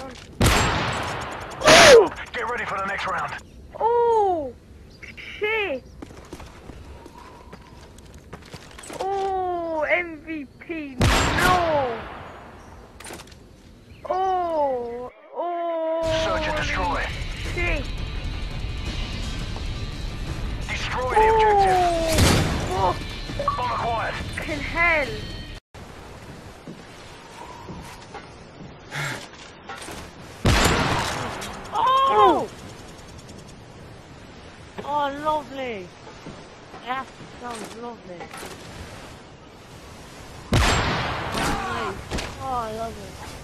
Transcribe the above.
Oh! Get ready for the next round. Oh! Shit! Oh, MVP, no! Oh! Oh! Search and destroy. Shit! Destroy the objective. Oh! Bomb acquired. Fucking hell! Oh! Oh, lovely. That sounds lovely. Oh, nice. Oh, I love it.